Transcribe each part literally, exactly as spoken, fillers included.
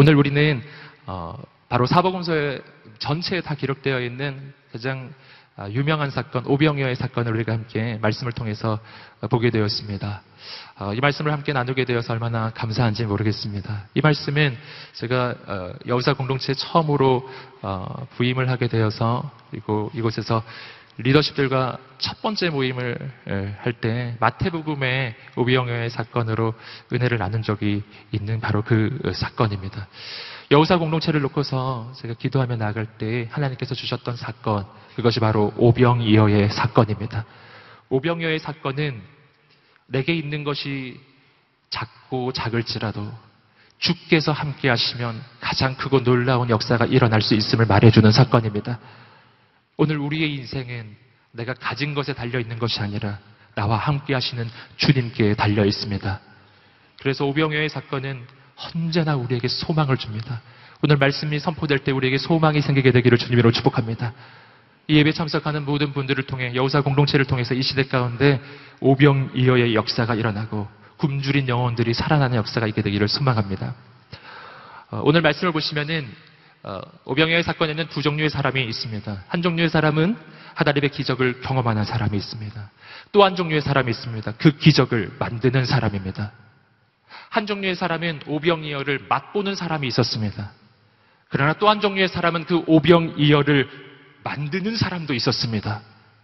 오늘 우리는 어, 바로 사복음서 전체에 다 기록되어 있는 가장 유명한 사건, 오병이어의 사건을 우리가 함께 말씀을 통해서 보게 되었습니다. 어, 이 말씀을 함께 나누게 되어서 얼마나 감사한지 모르겠습니다. 이 말씀은 제가 어, 여우사 공동체에 처음으로 어, 부임을 하게 되어서 그리고 이곳에서 리더십들과 첫 번째 모임을 할 때 마태복음의 오병이어의 사건으로 은혜를 나눈 적이 있는 바로 그 사건입니다. 여우사 공동체를 놓고서 제가 기도하며 나아갈 때 하나님께서 주셨던 사건, 그것이 바로 오병이어의 사건입니다. 오병이어의 사건은 내게 있는 것이 작고 작을지라도 주께서 함께 하시면 가장 크고 놀라운 역사가 일어날 수 있음을 말해주는 사건입니다. 오늘 우리의 인생은 내가 가진 것에 달려있는 것이 아니라 나와 함께 하시는 주님께 달려 있습니다. 그래서 오병이어의 사건은 언제나 우리에게 소망을 줍니다. 오늘 말씀이 선포될 때 우리에게 소망이 생기게 되기를 주님으로 축복합니다. 이 예배 참석하는 모든 분들을 통해 여우사 공동체를 통해서 이 시대 가운데 오병이어의 역사가 일어나고 굶주린 영혼들이 살아나는 역사가 있게 되기를 소망합니다. 어, 오늘 말씀을 보시면은 어, 오병이어의 사건에는 두 종류의 사람이 있습니다. 한 종류의 사람은 하나님의 기적을 경험하는 사람이 있습니다. 또 한 종류의 사람이 있습니다. 그 기적을 만드는 사람입니다. 한 종류의 사람은 오병이어를 맛보는 사람이 있었습니다. 그러나 또 한 종류의 사람은 그 오병이어를 만드는 사람도 있었습니다.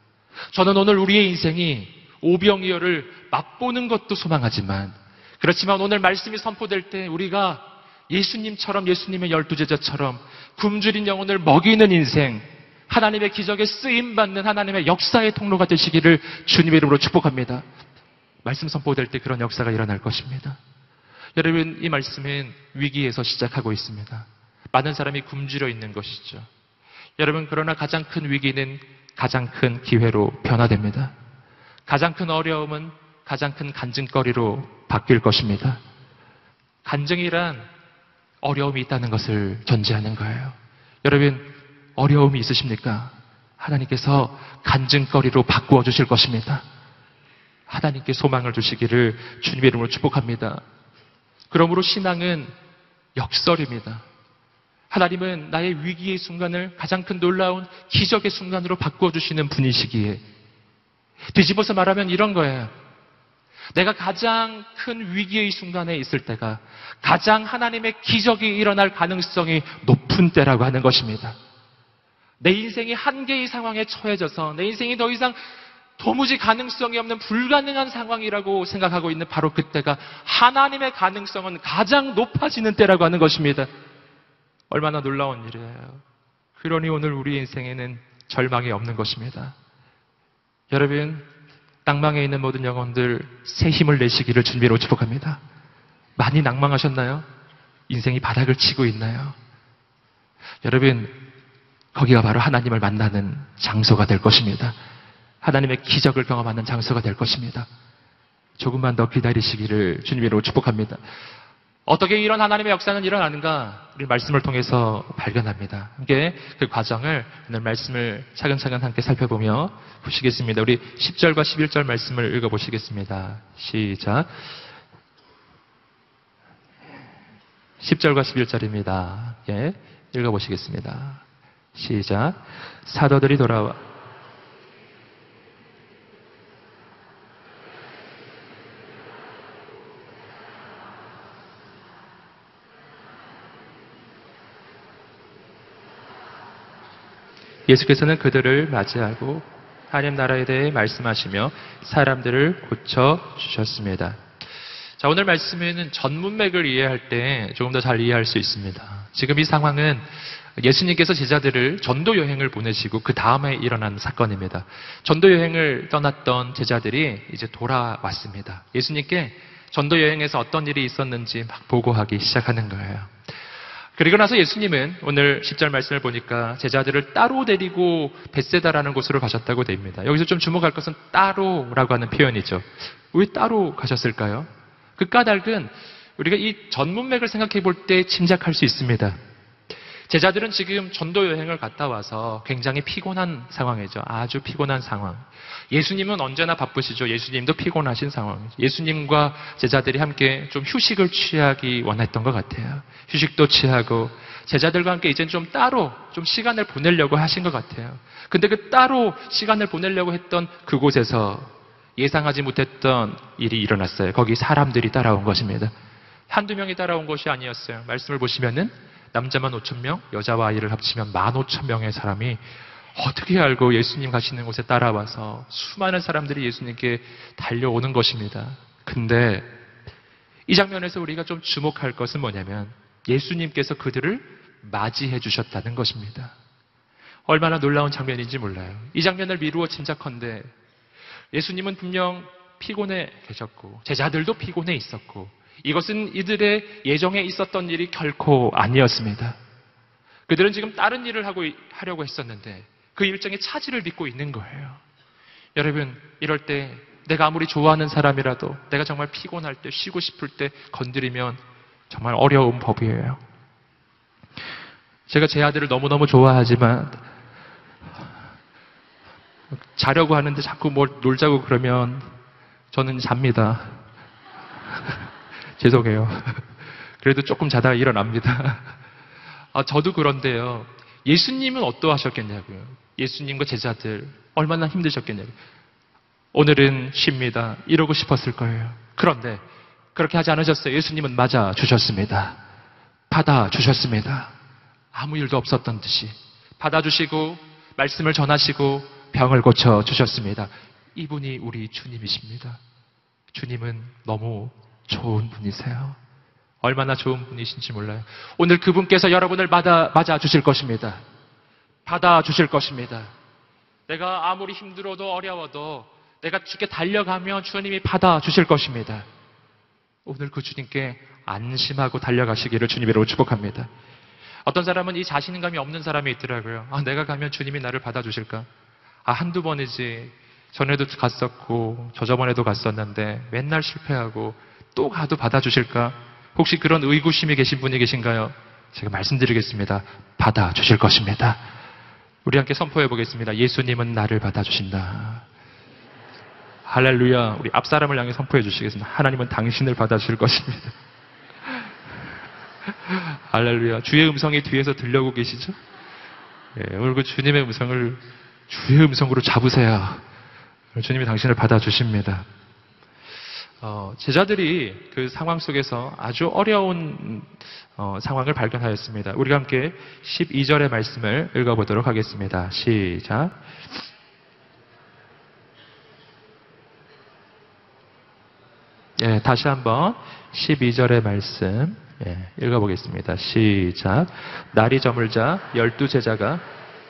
저는 오늘 우리의 인생이 오병이어를 맛보는 것도 소망하지만, 그렇지만 오늘 말씀이 선포될 때 우리가 예수님처럼, 예수님의 열두 제자처럼 굶주린 영혼을 먹이는 인생, 하나님의 기적에 쓰임받는 하나님의 역사의 통로가 되시기를 주님의 이름으로 축복합니다. 말씀 선포될 때 그런 역사가 일어날 것입니다. 여러분, 이 말씀은 위기에서 시작하고 있습니다. 많은 사람이 굶주려 있는 것이죠. 여러분, 그러나 가장 큰 위기는 가장 큰 기회로 변화됩니다. 가장 큰 어려움은 가장 큰 간증거리로 바뀔 것입니다. 간증이란 어려움이 있다는 것을 전제하는 거예요. 여러분, 어려움이 있으십니까? 하나님께서 간증거리로 바꾸어 주실 것입니다. 하나님께 소망을 주시기를 주님의 이름으로 축복합니다. 그러므로 신앙은 역설입니다. 하나님은 나의 위기의 순간을 가장 큰 놀라운 기적의 순간으로 바꾸어 주시는 분이시기에, 뒤집어서 말하면 이런 거예요. 내가 가장 큰 위기의 순간에 있을 때가 가장 하나님의 기적이 일어날 가능성이 높은 때라고 하는 것입니다. 내 인생이 한계의 상황에 처해져서 내 인생이 더 이상 도무지 가능성이 없는 불가능한 상황이라고 생각하고 있는 바로 그때가 하나님의 가능성은 가장 높아지는 때라고 하는 것입니다. 얼마나 놀라운 일이에요. 그러니 오늘 우리 인생에는 절망이 없는 것입니다. 여러분, 낭망에 있는 모든 영혼들 새 힘을 내시기를 주님으로 축복합니다. 많이 낭망하셨나요? 인생이 바닥을 치고 있나요? 여러분, 거기가 바로 하나님을 만나는 장소가 될 것입니다. 하나님의 기적을 경험하는 장소가 될 것입니다. 조금만 더 기다리시기를 주님으로 축복합니다. 어떻게 이런 하나님의 역사는 일어나는가? 우리 말씀을 통해서 발견합니다. 함께 그 과정을 오늘 말씀을 차근차근 함께 살펴보며 보시겠습니다. 우리 십 절과 십일 절 말씀을 읽어보시겠습니다. 시작. 십 절과 십일 절입니다. 예, 읽어보시겠습니다. 시작. 사도들이 돌아와 예수께서는 그들을 맞이하고 하나님 나라에 대해 말씀하시며 사람들을 고쳐주셨습니다. 자, 오늘 말씀에는 전문맥을 이해할 때 조금 더 잘 이해할 수 있습니다. 지금 이 상황은 예수님께서 제자들을 전도 여행을 보내시고 그 다음에 일어난 사건입니다. 전도 여행을 떠났던 제자들이 이제 돌아왔습니다. 예수님께 전도 여행에서 어떤 일이 있었는지 막 보고하기 시작하는 거예요. 그리고 나서 예수님은 오늘 십 절 말씀을 보니까 제자들을 따로 데리고 벳세다라는 곳으로 가셨다고 됩니다. 여기서 좀 주목할 것은 따로라고 하는 표현이죠. 왜 따로 가셨을까요? 그 까닭은 우리가 이 전문맥을 생각해 볼 때 짐작할 수 있습니다. 제자들은 지금 전도 여행을 갔다 와서 굉장히 피곤한 상황이죠. 아주 피곤한 상황. 예수님은 언제나 바쁘시죠. 예수님도 피곤하신 상황이죠. 예수님과 제자들이 함께 좀 휴식을 취하기 원했던 것 같아요. 휴식도 취하고 제자들과 함께 이제 좀 따로 좀 시간을 보내려고 하신 것 같아요. 근데 그 따로 시간을 보내려고 했던 그곳에서 예상하지 못했던 일이 일어났어요. 거기 사람들이 따라온 것입니다. 한두 명이 따라온 것이 아니었어요. 말씀을 보시면은 남자만 오천 명, 여자와 아이를 합치면 만 오천 명의 사람이 어떻게 알고 예수님 가시는 곳에 따라와서 수많은 사람들이 예수님께 달려오는 것입니다. 근데 이 장면에서 우리가 좀 주목할 것은 뭐냐면 예수님께서 그들을 맞이해 주셨다는 것입니다. 얼마나 놀라운 장면인지 몰라요. 이 장면을 미루어 짐작컨대 예수님은 분명 피곤해 계셨고 제자들도 피곤해 있었고 이것은 이들의 예정에 있었던 일이 결코 아니었습니다. 그들은 지금 다른 일을 하고 하려고 했었는데 그 일정에 차질을 빚고 있는 거예요. 여러분, 이럴 때 내가 아무리 좋아하는 사람이라도 내가 정말 피곤할 때 쉬고 싶을 때 건드리면 정말 어려운 법이에요. 제가 제 아들을 너무너무 좋아하지만 자려고 하는데 자꾸 뭘 놀자고 그러면 저는 잡니다. 죄송해요. 그래도 조금 자다가 일어납니다. 아, 저도 그런데요. 예수님은 어떠하셨겠냐고요. 예수님과 제자들 얼마나 힘드셨겠냐고요. 오늘은 쉽니다. 이러고 싶었을 거예요. 그런데 그렇게 하지 않으셨어요. 예수님은 맞아 주셨습니다. 받아 주셨습니다. 아무 일도 없었던 듯이 받아주시고 말씀을 전하시고 병을 고쳐 주셨습니다. 이분이 우리 주님이십니다. 주님은 너무 좋은 분이세요. 얼마나 좋은 분이신지 몰라요. 오늘 그분께서 여러분을 맞아, 맞아 주실 것입니다. 받아 주실 것입니다. 내가 아무리 힘들어도 어려워도 내가 주께 달려가면 주님이 받아 주실 것입니다. 오늘 그 주님께 안심하고 달려가시기를 주님으로 축복합니다. 어떤 사람은 이 자신감이 없는 사람이 있더라고요. 아, 내가 가면 주님이 나를 받아주실까? 아, 한두 번이지. 전에도 갔었고 저저번에도 갔었는데 맨날 실패하고 또 가도 받아주실까? 혹시 그런 의구심이 계신 분이 계신가요? 제가 말씀드리겠습니다. 받아주실 것입니다. 우리 함께 선포해 보겠습니다. 예수님은 나를 받아주신다. 할렐루야. 우리 앞사람을 향해 선포해 주시겠습니다. 하나님은 당신을 받아주실 것입니다. 할렐루야. 주의 음성이 뒤에서 들려오고 계시죠? 예, 오늘 그 주님의 음성을 주의 음성으로 잡으세요. 주님이 당신을 받아주십니다. 어, 제자들이 그 상황 속에서 아주 어려운 어, 상황을 발견하였습니다. 우리가 함께 십이 절의 말씀을 읽어보도록 하겠습니다. 시작. 예, 다시 한번 십이 절의 말씀 예, 읽어보겠습니다. 시작. 날이 저물자 열두 제자가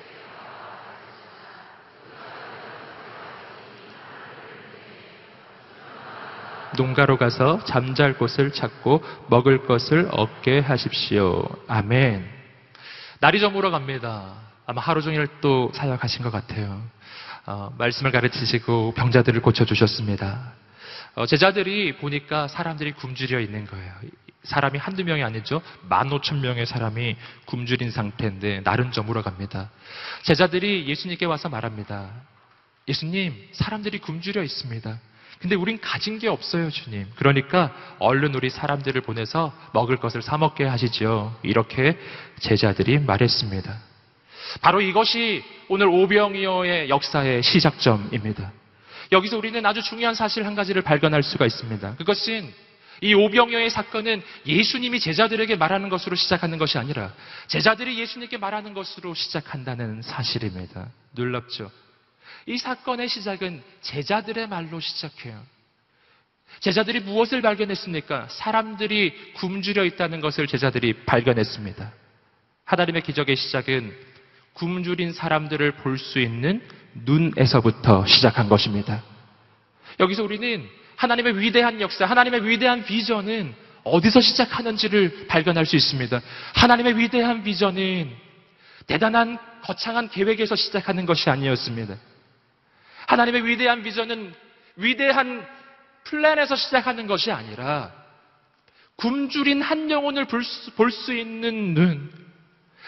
농가로 가서 잠잘 곳을 찾고 먹을 것을 얻게 하십시오. 아멘. 날이 저물어 갑니다. 아마 하루 종일 또 사역하신 것 같아요. 어, 말씀을 가르치시고 병자들을 고쳐주셨습니다. 어, 제자들이 보니까 사람들이 굶주려 있는 거예요. 사람이 한두 명이 아니죠. 만 오천 명의 사람이 굶주린 상태인데 날은 저물어 갑니다. 제자들이 예수님께 와서 말합니다. 예수님, 사람들이 굶주려 있습니다. 근데 우린 가진 게 없어요, 주님. 그러니까 얼른 우리 사람들을 보내서 먹을 것을 사 먹게 하시지요. 이렇게 제자들이 말했습니다. 바로 이것이 오늘 오병이어의 역사의 시작점입니다. 여기서 우리는 아주 중요한 사실 한 가지를 발견할 수가 있습니다. 그것은 이 오병이어의 사건은 예수님이 제자들에게 말하는 것으로 시작하는 것이 아니라 제자들이 예수님께 말하는 것으로 시작한다는 사실입니다. 놀랍죠? 이 사건의 시작은 제자들의 말로 시작해요. 제자들이 무엇을 발견했습니까? 사람들이 굶주려 있다는 것을 제자들이 발견했습니다. 하나님의 기적의 시작은 굶주린 사람들을 볼 수 있는 눈에서부터 시작한 것입니다. 여기서 우리는 하나님의 위대한 역사, 하나님의 위대한 비전은 어디서 시작하는지를 발견할 수 있습니다. 하나님의 위대한 비전은 대단한 거창한 계획에서 시작하는 것이 아니었습니다. 하나님의 위대한 비전은 위대한 플랜에서 시작하는 것이 아니라 굶주린 한 영혼을 볼 수, 볼 수 있는 눈,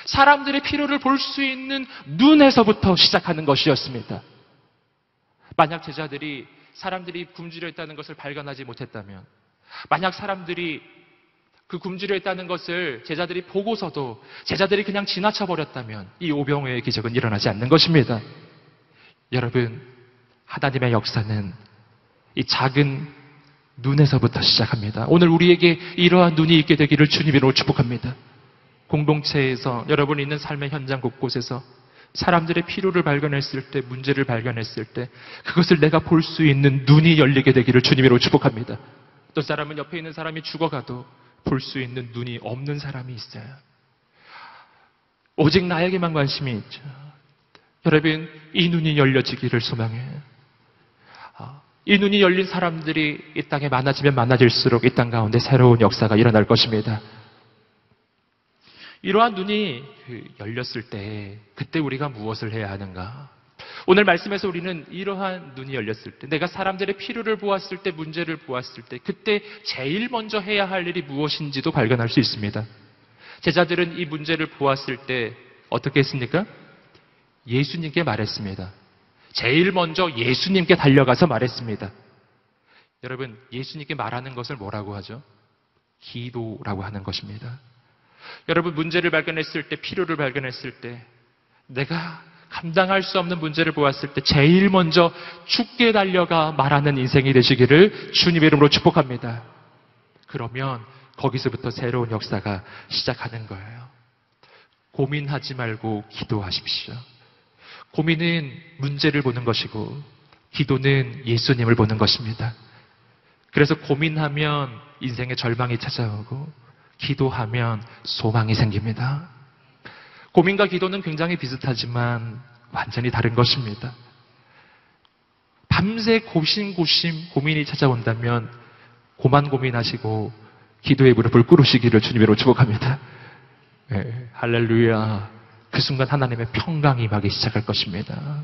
사람들의 필요를 볼 수 있는 눈에서부터 시작하는 것이었습니다. 만약 제자들이 사람들이 굶주려 있다는 것을 발견하지 못했다면, 만약 사람들이 그 굶주려 있다는 것을 제자들이 보고서도 제자들이 그냥 지나쳐 버렸다면 이 오병이어의 기적은 일어나지 않는 것입니다. 여러분, 하나님의 역사는 이 작은 눈에서부터 시작합니다. 오늘 우리에게 이러한 눈이 있게 되기를 주님으로 축복합니다. 공동체에서 여러분이 있는 삶의 현장 곳곳에서 사람들의 필요를 발견했을 때, 문제를 발견했을 때 그것을 내가 볼 수 있는 눈이 열리게 되기를 주님으로 축복합니다. 어떤 사람은 옆에 있는 사람이 죽어가도 볼 수 있는 눈이 없는 사람이 있어요. 오직 나에게만 관심이 있죠. 여러분, 이 눈이 열려지기를 소망해요. 이 눈이 열린 사람들이 이 땅에 많아지면 많아질수록 이 땅 가운데 새로운 역사가 일어날 것입니다. 이러한 눈이 열렸을 때 그때 우리가 무엇을 해야 하는가? 오늘 말씀에서 우리는 이러한 눈이 열렸을 때, 내가 사람들의 필요를 보았을 때, 문제를 보았을 때 그때 제일 먼저 해야 할 일이 무엇인지도 발견할 수 있습니다. 제자들은 이 문제를 보았을 때 어떻게 했습니까? 예수님께 말했습니다. 제일 먼저 예수님께 달려가서 말했습니다. 여러분, 예수님께 말하는 것을 뭐라고 하죠? 기도라고 하는 것입니다. 여러분, 문제를 발견했을 때, 필요를 발견했을 때, 내가 감당할 수 없는 문제를 보았을 때 제일 먼저 주께 달려가 말하는 인생이 되시기를 주님의 이름으로 축복합니다. 그러면 거기서부터 새로운 역사가 시작하는 거예요. 고민하지 말고 기도하십시오. 고민은 문제를 보는 것이고 기도는 예수님을 보는 것입니다. 그래서 고민하면 인생의 절망이 찾아오고 기도하면 소망이 생깁니다. 고민과 기도는 굉장히 비슷하지만 완전히 다른 것입니다. 밤새 고심고심 고민이 찾아온다면 고만 고민하시고 기도의 무릎을 꿇으시기를 주님으로 축복합니다. 네, 할렐루야. 그 순간 하나님의 평강이 임하기 시작할 것입니다.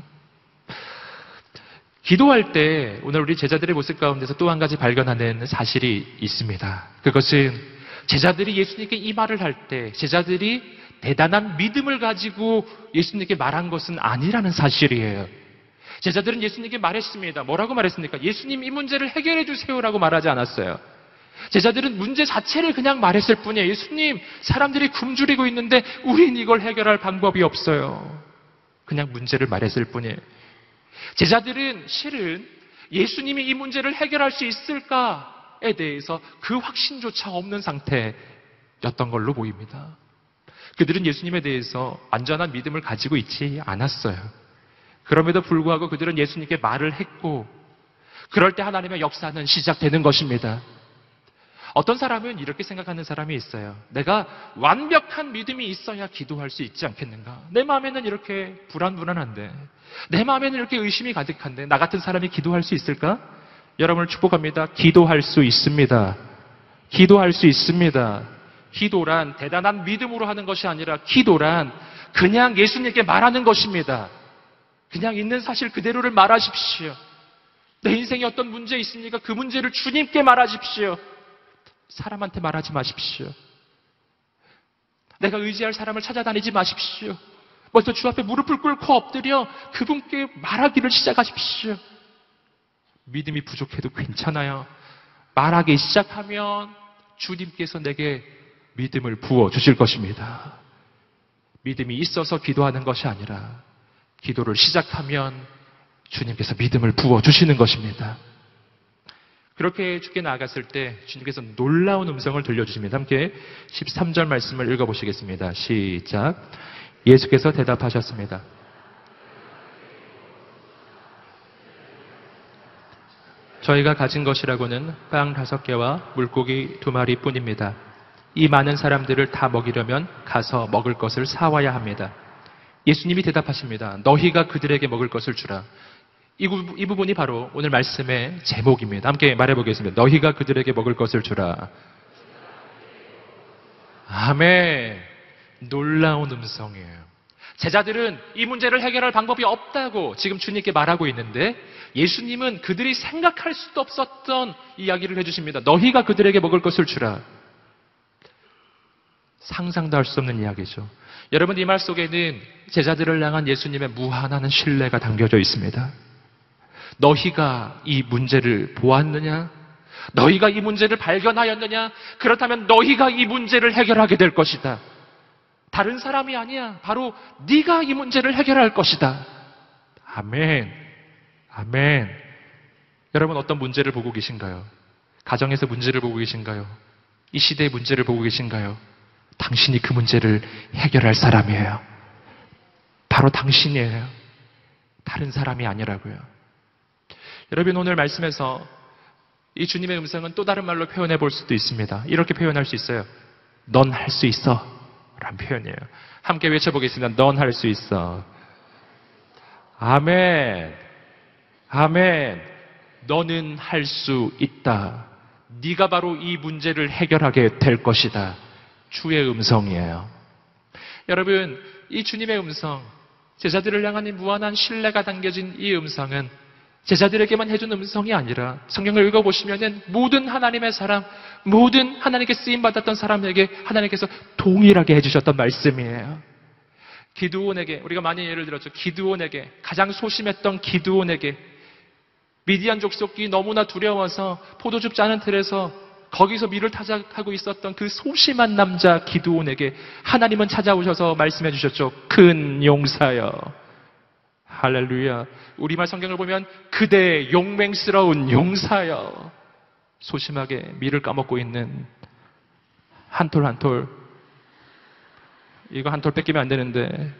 기도할 때 오늘 우리 제자들의 모습 가운데서 또 한 가지 발견하는 사실이 있습니다. 그것은 제자들이 예수님께 이 말을 할 때 제자들이 대단한 믿음을 가지고 예수님께 말한 것은 아니라는 사실이에요. 제자들은 예수님께 말했습니다. 뭐라고 말했습니까? 예수님, 이 문제를 해결해 주세요라고 말하지 않았어요. 제자들은 문제 자체를 그냥 말했을 뿐이에요. 예수님, 사람들이 굶주리고 있는데 우린 이걸 해결할 방법이 없어요. 그냥 문제를 말했을 뿐이에요. 제자들은 실은 예수님이 이 문제를 해결할 수 있을까에 대해서 그 확신조차 없는 상태였던 걸로 보입니다. 그들은 예수님에 대해서 완전한 믿음을 가지고 있지 않았어요. 그럼에도 불구하고 그들은 예수님께 말을 했고, 그럴 때 하나님의 역사는 시작되는 것입니다. 어떤 사람은 이렇게 생각하는 사람이 있어요. 내가 완벽한 믿음이 있어야 기도할 수 있지 않겠는가? 내 마음에는 이렇게 불안불안한데, 내 마음에는 이렇게 의심이 가득한데 나 같은 사람이 기도할 수 있을까? 여러분을 축복합니다. 기도할 수 있습니다. 기도할 수 있습니다. 기도란 대단한 믿음으로 하는 것이 아니라 기도란 그냥 예수님께 말하는 것입니다. 그냥 있는 사실 그대로를 말하십시오. 내 인생에 어떤 문제 있습니까? 그 문제를 주님께 말하십시오. 사람한테 말하지 마십시오. 내가 의지할 사람을 찾아다니지 마십시오. 먼저 주 앞에 무릎을 꿇고 엎드려 그분께 말하기를 시작하십시오. 믿음이 부족해도 괜찮아요. 말하기 시작하면 주님께서 내게 믿음을 부어주실 것입니다. 믿음이 있어서 기도하는 것이 아니라 기도를 시작하면 주님께서 믿음을 부어주시는 것입니다. 그렇게 주께 나아갔을 때 주님께서 놀라운 음성을 들려주십니다. 함께 십삼 절 말씀을 읽어보시겠습니다. 시작. 예수께서 대답하셨습니다. 저희가 가진 것이라고는 빵 다섯 개와 물고기 두 마리 뿐입니다. 이 많은 사람들을 다 먹이려면 가서 먹을 것을 사와야 합니다. 예수님이 대답하십니다. 너희가 그들에게 먹을 것을 주라. 이, 부, 이 부분이 바로 오늘 말씀의 제목입니다. 함께 말해보겠습니다. 너희가 그들에게 먹을 것을 주라. 아멘. 놀라운 음성이에요. 제자들은 이 문제를 해결할 방법이 없다고 지금 주님께 말하고 있는데 예수님은 그들이 생각할 수도 없었던 이야기를 해주십니다. 너희가 그들에게 먹을 것을 주라. 상상도 할 수 없는 이야기죠. 여러분, 이 말 속에는 제자들을 향한 예수님의 무한한 신뢰가 담겨져 있습니다. 너희가 이 문제를 보았느냐? 너희가 이 문제를 발견하였느냐? 그렇다면 너희가 이 문제를 해결하게 될 것이다. 다른 사람이 아니야. 바로 네가 이 문제를 해결할 것이다. 아멘. 아멘. 여러분, 어떤 문제를 보고 계신가요? 가정에서 문제를 보고 계신가요? 이 시대의 문제를 보고 계신가요? 당신이 그 문제를 해결할 사람이에요. 바로 당신이에요. 다른 사람이 아니라고요. 여러분, 오늘 말씀에서 이 주님의 음성은 또 다른 말로 표현해 볼 수도 있습니다. 이렇게 표현할 수 있어요. 넌 할 수 있어 라는 표현이에요. 함께 외쳐보겠습니다. 넌 할 수 있어. 아멘. 아멘. 너는 할 수 있다. 네가 바로 이 문제를 해결하게 될 것이다. 주의 음성이에요. 여러분, 이 주님의 음성, 제자들을 향한 이 무한한 신뢰가 담겨진 이 음성은 제자들에게만 해준 음성이 아니라 성경을 읽어보시면 모든 하나님의 사람, 모든 하나님께 쓰임받았던 사람에게 하나님께서 동일하게 해주셨던 말씀이에요. 기드온에게, 우리가 많이 예를 들었죠. 기드온에게, 가장 소심했던 기드온에게 미디안 족속이 너무나 두려워서 포도즙 짜는 틀에서 거기서 밀을 타작하고 있었던 그 소심한 남자 기드온에게 하나님은 찾아오셔서 말씀해 주셨죠. 큰 용사여. 할렐루야. 우리말 성경을 보면 그대 용맹스러운 용사여. 소심하게 밀을 까먹고 있는 한 톨 한 톨. 이거 한 톨 뺏기면 안 되는데.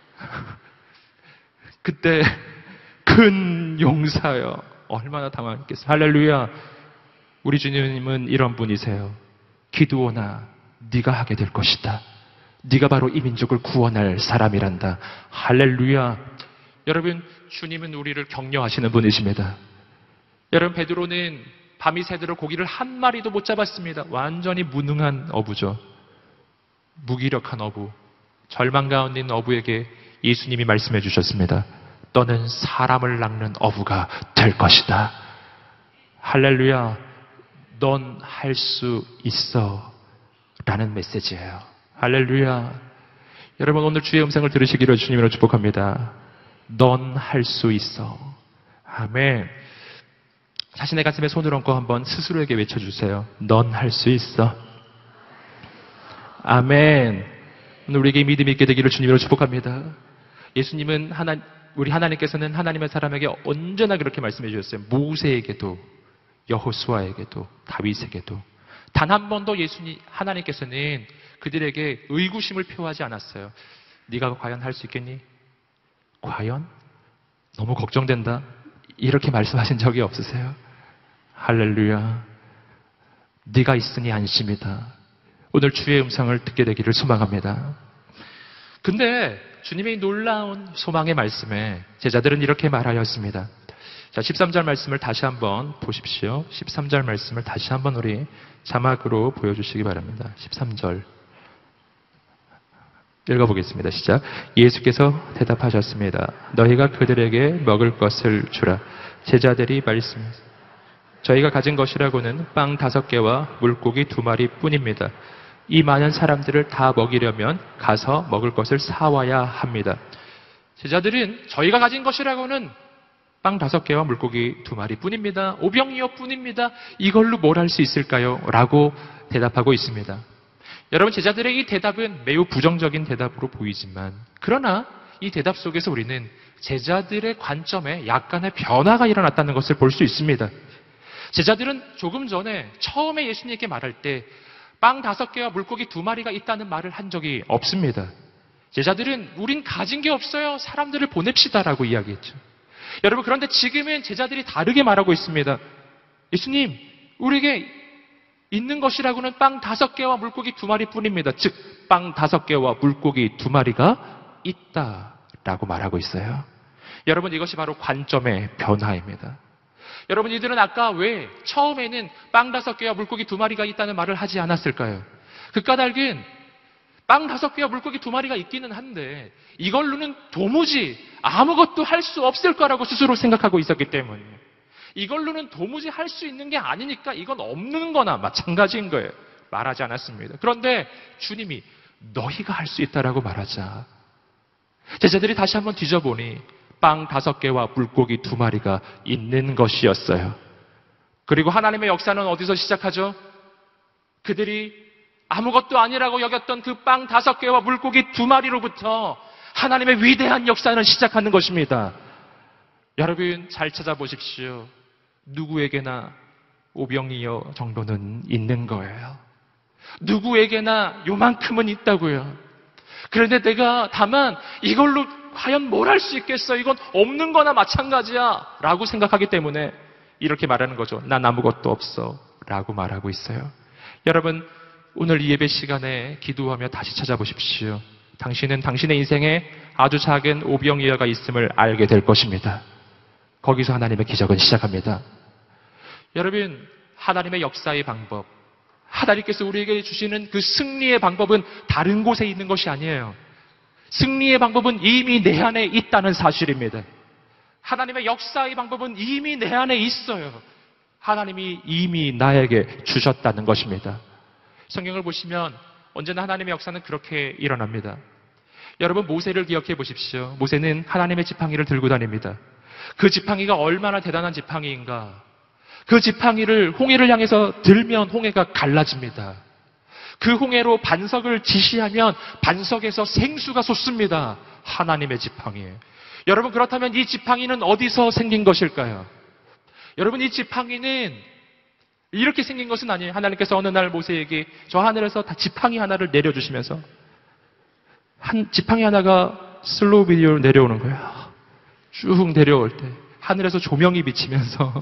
그때 큰 용사여. 얼마나 당황했겠어요. 할렐루야. 우리 주님은 이런 분이세요. 기드온아, 네가 하게 될 것이다. 네가 바로 이 민족을 구원할 사람이란다. 할렐루야. 여러분, 주님은 우리를 격려하시는 분이십니다. 여러분, 베드로는 밤이 새도록 고기를 한 마리도 못 잡았습니다. 완전히 무능한 어부죠. 무기력한 어부. 절망 가운데 있는 어부에게 예수님이 말씀해 주셨습니다. 너는 사람을 낚는 어부가 될 것이다. 할렐루야. 넌 할 수 있어 라는 메시지예요. 할렐루야. 여러분, 오늘 주의 음성을 들으시기를 주님으로 축복합니다. 넌 할 수 있어. 아멘. 자신의 가슴에 손을 얹고 한번 스스로에게 외쳐주세요. 넌 할 수 있어. 아멘. 오늘 우리에게 믿음이 있게 되기를 주님으로 축복합니다. 예수님은 하나, 우리 하나님께서는 하나님의 사람에게 언제나 그렇게 말씀해 주셨어요. 모세에게도, 여호수아에게도, 다윗에게도. 단 한 번도 예수님, 하나님께서는 그들에게 의구심을 표하지 않았어요. 네가 과연 할 수 있겠니? 과연? 너무 걱정된다. 이렇게 말씀하신 적이 없으세요? 할렐루야. 네가 있으니 안심이다. 오늘 주의 음성을 듣게 되기를 소망합니다. 근데 주님의 놀라운 소망의 말씀에 제자들은 이렇게 말하였습니다. 자, 십삼 절 말씀을 다시 한번 보십시오. 십삼 절 말씀을 다시 한번 우리 자막으로 보여주시기 바랍니다. 십삼 절 읽어보겠습니다. 시작. 예수께서 대답하셨습니다. 너희가 그들에게 먹을 것을 주라. 제자들이 말씀했습니다. 저희가 가진 것이라고는 빵 다섯 개와 물고기 두 마리 뿐입니다. 이 많은 사람들을 다 먹이려면 가서 먹을 것을 사와야 합니다. 제자들은 저희가 가진 것이라고는 빵 다섯 개와 물고기 두 마리 뿐입니다. 오병이어 뿐입니다. 이걸로 뭘 할 수 있을까요? 라고 대답하고 있습니다. 여러분, 제자들의 이 대답은 매우 부정적인 대답으로 보이지만, 그러나 이 대답 속에서 우리는 제자들의 관점에 약간의 변화가 일어났다는 것을 볼 수 있습니다. 제자들은 조금 전에 처음에 예수님께 말할 때 빵 다섯 개와 물고기 두 마리가 있다는 말을 한 적이 없습니다. 제자들은 우린 가진 게 없어요. 사람들을 보냅시다라고 이야기했죠. 여러분, 그런데 지금은 제자들이 다르게 말하고 있습니다. 예수님, 우리에게 있는 것이라고는 빵 다섯 개와 물고기 두 마리 뿐입니다. 즉, 빵 다섯 개와 물고기 두 마리가 있다라고 말하고 있어요. 여러분, 이것이 바로 관점의 변화입니다. 여러분, 이들은 아까 왜 처음에는 빵 다섯 개와 물고기 두 마리가 있다는 말을 하지 않았을까요? 그 까닭은 빵 다섯 개와 물고기 두 마리가 있기는 한데 이걸로는 도무지 아무것도 할 수 없을 거라고 스스로 생각하고 있었기 때문이에요. 이걸로는 도무지 할 수 있는 게 아니니까 이건 없는 거나 마찬가지인 거예요. 말하지 않았습니다. 그런데 주님이 너희가 할 수 있다라고 말하자 제자들이 다시 한번 뒤져보니 빵 다섯 개와 물고기 두 마리가 있는 것이었어요. 그리고 하나님의 역사는 어디서 시작하죠? 그들이 아무것도 아니라고 여겼던 그 빵 다섯 개와 물고기 두 마리로부터 하나님의 위대한 역사는 시작하는 것입니다. 여러분 잘 찾아보십시오. 누구에게나 오병이어 정도는 있는 거예요. 누구에게나 요만큼은 있다고요. 그런데 내가 다만 이걸로 과연 뭘 할 수 있겠어? 이건 없는 거나 마찬가지야 라고 생각하기 때문에 이렇게 말하는 거죠. 난 아무것도 없어 라고 말하고 있어요. 여러분 오늘 이 예배 시간에 기도하며 다시 찾아보십시오. 당신은 당신의 인생에 아주 작은 오병이어가 있음을 알게 될 것입니다. 거기서 하나님의 기적은 시작합니다. 여러분 하나님의 역사의 방법, 하나님께서 우리에게 주시는 그 승리의 방법은 다른 곳에 있는 것이 아니에요. 승리의 방법은 이미 내 안에 있다는 사실입니다. 하나님의 역사의 방법은 이미 내 안에 있어요. 하나님이 이미 나에게 주셨다는 것입니다. 성경을 보시면 언제나 하나님의 역사는 그렇게 일어납니다. 여러분 모세를 기억해 보십시오. 모세는 하나님의 지팡이를 들고 다닙니다. 그 지팡이가 얼마나 대단한 지팡이인가. 그 지팡이를 홍해를 향해서 들면 홍해가 갈라집니다. 그 홍해로 반석을 지시하면 반석에서 생수가 솟습니다. 하나님의 지팡이에. 여러분 그렇다면 이 지팡이는 어디서 생긴 것일까요? 여러분 이 지팡이는 이렇게 생긴 것은 아니에요. 하나님께서 어느 날 모세에게 저 하늘에서 다 지팡이 하나를 내려주시면서 한 지팡이 하나가 슬로우 비디오로 내려오는 거예요. 쭉 내려올 때 하늘에서 조명이 비치면서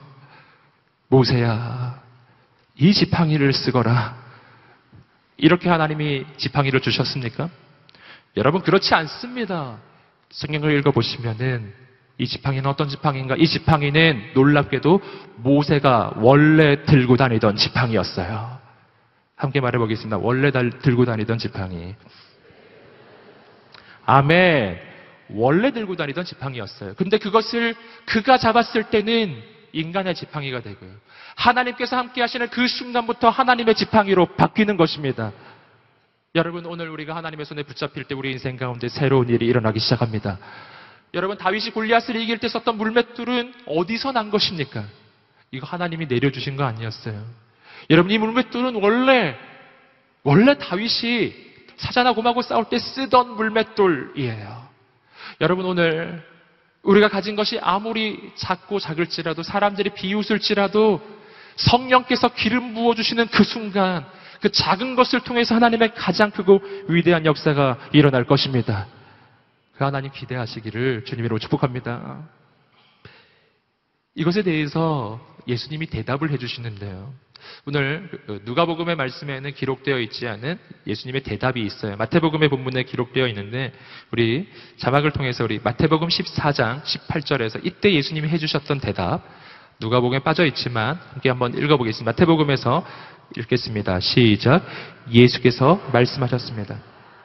모세야 이 지팡이를 쓰거라. 이렇게 하나님이 지팡이를 주셨습니까? 여러분 그렇지 않습니다. 성경을 읽어보시면은 이 지팡이는 어떤 지팡이인가? 이 지팡이는 놀랍게도 모세가 원래 들고 다니던 지팡이였어요. 함께 말해보겠습니다. 원래 들고 다니던 지팡이. 아멘. 원래 들고 다니던 지팡이였어요. 근데 그것을 그가 잡았을 때는 인간의 지팡이가 되고요. 하나님께서 함께 하시는 그 순간부터 하나님의 지팡이로 바뀌는 것입니다. 여러분 오늘 우리가 하나님의 손에 붙잡힐 때 우리 인생 가운데 새로운 일이 일어나기 시작합니다. 여러분 다윗이 골리앗을 이길 때 썼던 물맷돌은 어디서 난 것입니까? 이거 하나님이 내려주신 거 아니었어요. 여러분 이 물맷돌은 원래 원래 다윗이 사자나 곰하고 싸울 때 쓰던 물맷돌이에요. 여러분 오늘 우리가 가진 것이 아무리 작고 작을지라도 사람들이 비웃을지라도 성령께서 기름 부어주시는 그 순간 그 작은 것을 통해서 하나님의 가장 크고 위대한 역사가 일어날 것입니다. 그 하나님 기대하시기를 주님으로 축복합니다. 이것에 대해서 예수님이 대답을 해주시는데요. 오늘 누가복음의 말씀에는 기록되어 있지 않은 예수님의 대답이 있어요. 마태복음의 본문에 기록되어 있는데 우리 자막을 통해서 우리 마태복음 십사 장 십팔 절에서 이때 예수님이 해주셨던 대답 누가복음에 빠져 있지만 함께 한번 읽어보겠습니다. 마태복음에서 읽겠습니다. 시작. 예수께서 말씀하셨습니다.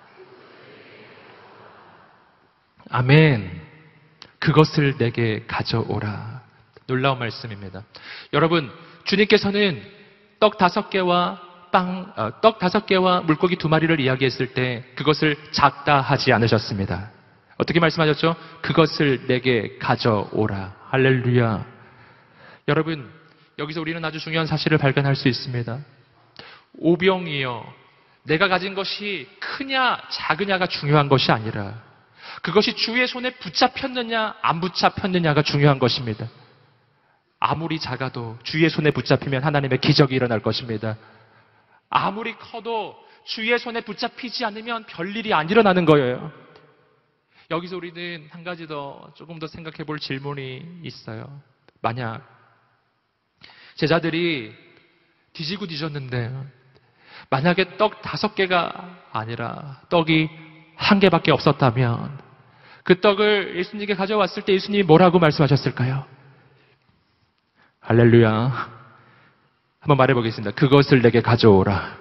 아멘. 그것을 내게 가져오라. 놀라운 말씀입니다. 여러분, 주님께서는 떡 다섯 개와 빵, 어, 떡 다섯 개와 물고기 두 마리를 이야기했을 때 그것을 작다 하지 않으셨습니다. 어떻게 말씀하셨죠? 그것을 내게 가져오라. 할렐루야. 여러분, 여기서 우리는 아주 중요한 사실을 발견할 수 있습니다. 오병이어, 내가 가진 것이 크냐 작으냐가 중요한 것이 아니라 그것이 주의 손에 붙잡혔느냐 안 붙잡혔느냐가 중요한 것입니다. 아무리 작아도 주의 손에 붙잡히면 하나님의 기적이 일어날 것입니다. 아무리 커도 주의 손에 붙잡히지 않으면 별일이 안 일어나는 거예요. 여기서 우리는 한 가지 더 조금 더 생각해 볼 질문이 있어요. 만약 제자들이 뒤지고 뒤졌는데 만약에 떡 다섯 개가 아니라 떡이 한 개밖에 없었다면 그 떡을 예수님께 가져왔을 때 예수님이 뭐라고 말씀하셨을까요? 할렐루야. 한번 말해보겠습니다. 그것을 내게 가져오라.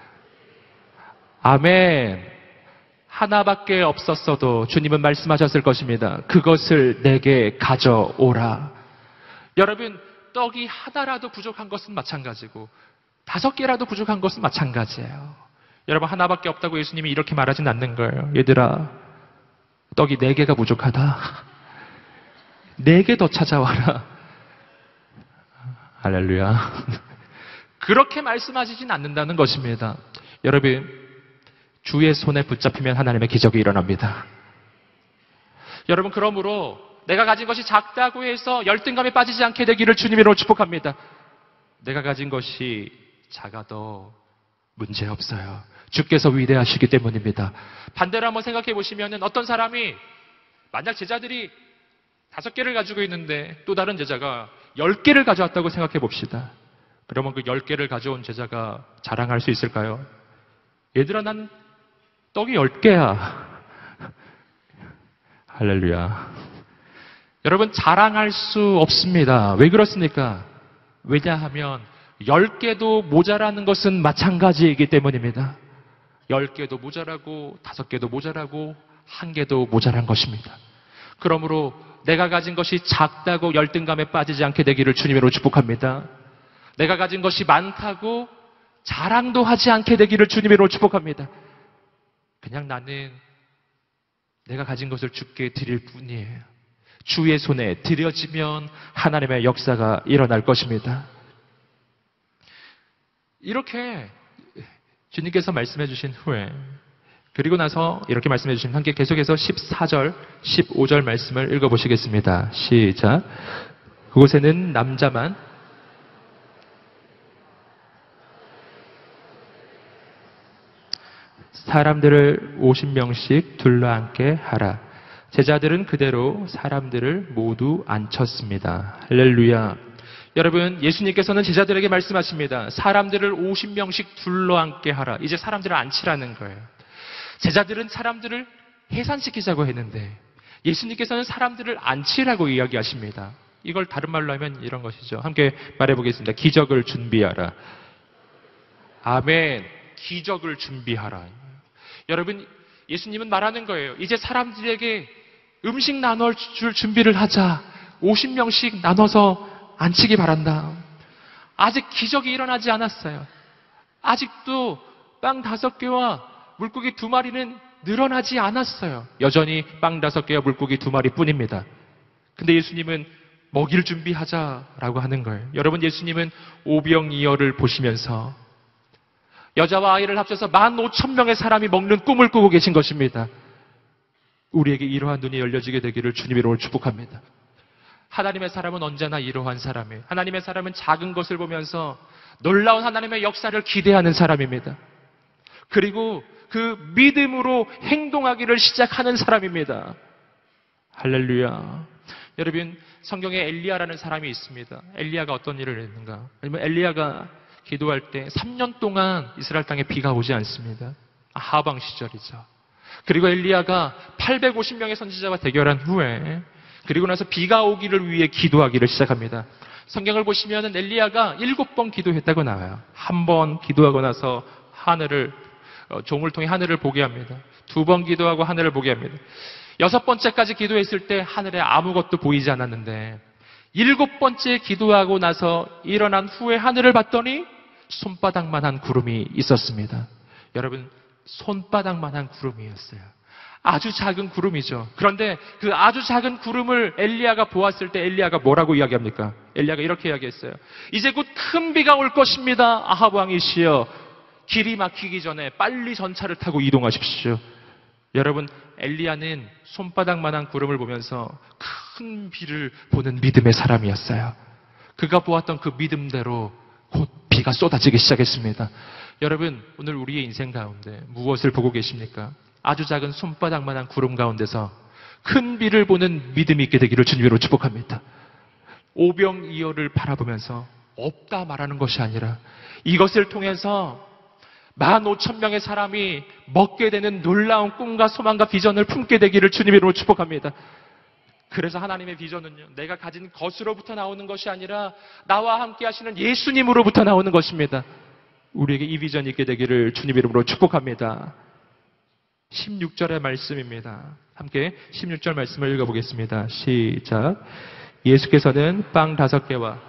아멘. 하나밖에 없었어도 주님은 말씀하셨을 것입니다. 그것을 내게 가져오라. 여러분, 떡이 하나라도 부족한 것은 마찬가지고 다섯 개라도 부족한 것은 마찬가지예요. 여러분, 하나밖에 없다고 예수님이 이렇게 말하진 않는 거예요. 얘들아, 떡이 네 개가 부족하다. 네 개 더 찾아와라. 할렐루야. 그렇게 말씀하시진 않는다는 것입니다. 여러분, 주의 손에 붙잡히면 하나님의 기적이 일어납니다. 여러분, 그러므로 내가 가진 것이 작다고 해서 열등감에 빠지지 않게 되기를 주님으로 축복합니다. 내가 가진 것이 작아도 문제없어요. 주께서 위대하시기 때문입니다. 반대로 한번 생각해 보시면 어떤 사람이 만약 제자들이 다섯 개를 가지고 있는데 또 다른 제자가 열 개를 가져왔다고 생각해 봅시다. 그러면 그 열 개를 가져온 제자가 자랑할 수 있을까요? 얘들아, 난 떡이 열 개야. 할렐루야. 여러분, 자랑할 수 없습니다. 왜 그렇습니까? 왜냐하면 열 개도 모자라는 것은 마찬가지이기 때문입니다. 열 개도 모자라고 다섯 개도 모자라고 한 개도 모자란 것입니다. 그러므로 내가 가진 것이 작다고 열등감에 빠지지 않게 되기를 주님으로 축복합니다. 내가 가진 것이 많다고 자랑도 하지 않게 되기를 주님으로 축복합니다. 그냥 나는 내가 가진 것을 주께 드릴 뿐이에요. 주의 손에 드려지면 하나님의 역사가 일어날 것입니다. 이렇게 주님께서 말씀해 주신 후에, 그리고 나서 이렇게 말씀해 주신 함께 계속해서 십사 절, 십오 절 말씀을 읽어보시겠습니다. 시작. 그곳에는 남자만 사람들을 오십 명씩 둘러앉게 하라. 제자들은 그대로 사람들을 모두 앉혔습니다. 할렐루야. 여러분, 예수님께서는 제자들에게 말씀하십니다. 사람들을 오십 명씩 둘러앉게 하라. 이제 사람들을 앉히라는 거예요. 제자들은 사람들을 해산시키자고 했는데 예수님께서는 사람들을 앉히라고 이야기하십니다. 이걸 다른 말로 하면 이런 것이죠. 함께 말해보겠습니다. 기적을 준비하라. 아멘. 기적을 준비하라. 여러분, 예수님은 말하는 거예요. 이제 사람들에게 음식 나눠줄 준비를 하자. 오십 명씩 나눠서 앉히기 바란다. 아직 기적이 일어나지 않았어요. 아직도 빵 다섯 개와 물고기 두 마리는 늘어나지 않았어요. 여전히 빵 다섯 개와 물고기 두 마리 뿐입니다. 근데 예수님은 먹일 준비하자라고 하는 거예요. 여러분, 예수님은 오병이어를 보시면서 여자와 아이를 합쳐서 만 오천 명의 사람이 먹는 꿈을 꾸고 계신 것입니다. 우리에게 이러한 눈이 열려지게 되기를 주님으로 축복합니다. 하나님의 사람은 언제나 이러한 사람이에요. 하나님의 사람은 작은 것을 보면서 놀라운 하나님의 역사를 기대하는 사람입니다. 그리고 그 믿음으로 행동하기를 시작하는 사람입니다. 할렐루야. 여러분, 성경에 엘리야라는 사람이 있습니다. 엘리야가 어떤 일을 했는가? 아니면 엘리야가 기도할 때 삼 년 동안 이스라엘 땅에 비가 오지 않습니다. 하방 시절이죠. 그리고 엘리야가 팔백오십 명의 선지자와 대결한 후에 그리고 나서 비가 오기를 위해 기도하기를 시작합니다. 성경을 보시면 엘리야가 일곱 번 기도했다고 나와요. 한 번 기도하고 나서 하늘을 어, 종을 통해 하늘을 보게 합니다. 두 번 기도하고 하늘을 보게 합니다. 여섯 번째까지 기도했을 때 하늘에 아무것도 보이지 않았는데 일곱 번째 기도하고 나서 일어난 후에 하늘을 봤더니 손바닥만한 구름이 있었습니다. 여러분, 손바닥만한 구름이었어요. 아주 작은 구름이죠. 그런데 그 아주 작은 구름을 엘리야가 보았을 때 엘리야가 뭐라고 이야기합니까? 엘리야가 이렇게 이야기했어요. 이제 곧 큰 비가 올 것입니다. 아합 왕이시여, 길이 막히기 전에 빨리 전차를 타고 이동하십시오. 여러분, 엘리야는 손바닥만한 구름을 보면서 큰 비를 보는 믿음의 사람이었어요. 그가 보았던 그 믿음대로 곧 비가 쏟아지기 시작했습니다. 여러분, 오늘 우리의 인생 가운데 무엇을 보고 계십니까? 아주 작은 손바닥만한 구름 가운데서 큰 비를 보는 믿음이 있게 되기를 주님으로 축복합니다. 오병이어를 바라보면서 없다 말하는 것이 아니라 이것을 통해서 만 오천 명의 사람이 먹게 되는 놀라운 꿈과 소망과 비전을 품게 되기를 주님으로 축복합니다. 그래서 하나님의 비전은요, 내가 가진 것으로부터 나오는 것이 아니라 나와 함께 하시는 예수님으로부터 나오는 것입니다. 우리에게 이 비전이 있게 되기를 주님 이름으로 축복합니다. 십육 절의 말씀입니다. 함께 십육 절 말씀을 읽어보겠습니다. 시작. 예수께서는 빵 다섯 개와